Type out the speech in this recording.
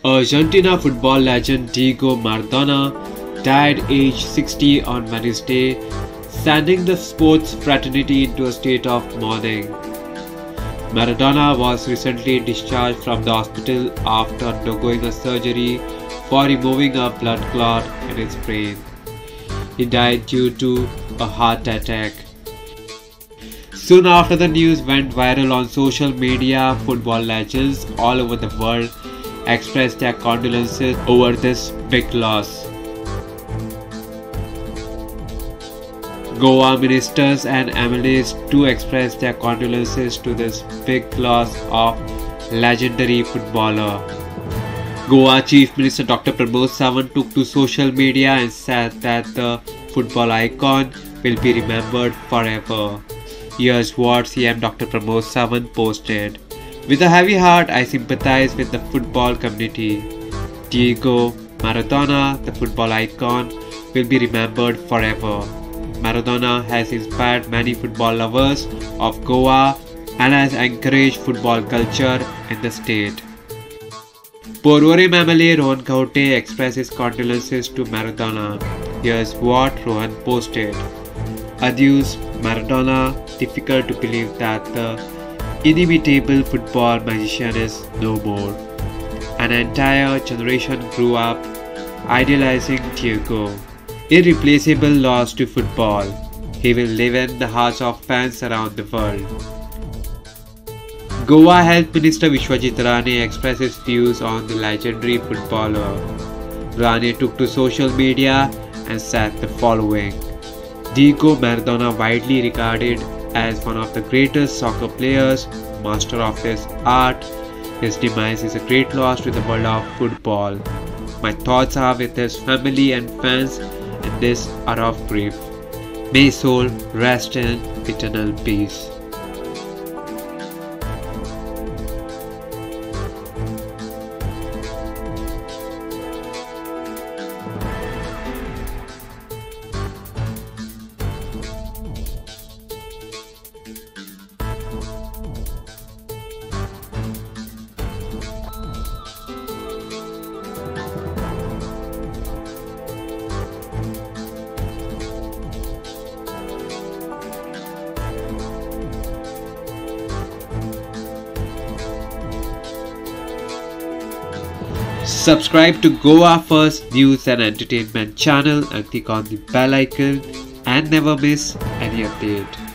Argentina football legend Diego Maradona died aged 60 on Wednesday, sending the sports fraternity into a state of mourning. Maradona was recently discharged from the hospital after undergoing a surgery for removing a blood clot in his brain. He died due to a heart attack. Soon after the news went viral on social media, football legends all over the world expressed their condolences over this big loss. Goa ministers and MLAs too expressed their condolences to this big loss of legendary footballer. Goa Chief Minister Dr. Pramod Sawant took to social media and said that the football icon will be remembered forever. Here's what CM Dr. Pramod Sawant posted. With a heavy heart, I sympathize with the football community. Diego Maradona, the football icon, will be remembered forever. Maradona has inspired many football lovers of Goa and has encouraged football culture in the state. Porvorim MLA Rohan Kaute expressed his condolences to Maradona. Here's what Rohan posted. Adios Maradona, difficult to believe that the inimitable football magician is no more. An entire generation grew up idealizing Diego. Irreplaceable loss to football. He will live in the hearts of fans around the world. Goa Health Minister Vishwajit Rane expressed his views on the legendary footballer. Rane took to social media and said the following. Diego Maradona, widely regarded as one of the greatest soccer players, master of his art, his demise is a great loss to the world of football. My thoughts are with his family and fans in this hour of grief. May his soul rest in eternal peace. Subscribe to Goa First News and Entertainment channel and click on the bell icon and never miss any update.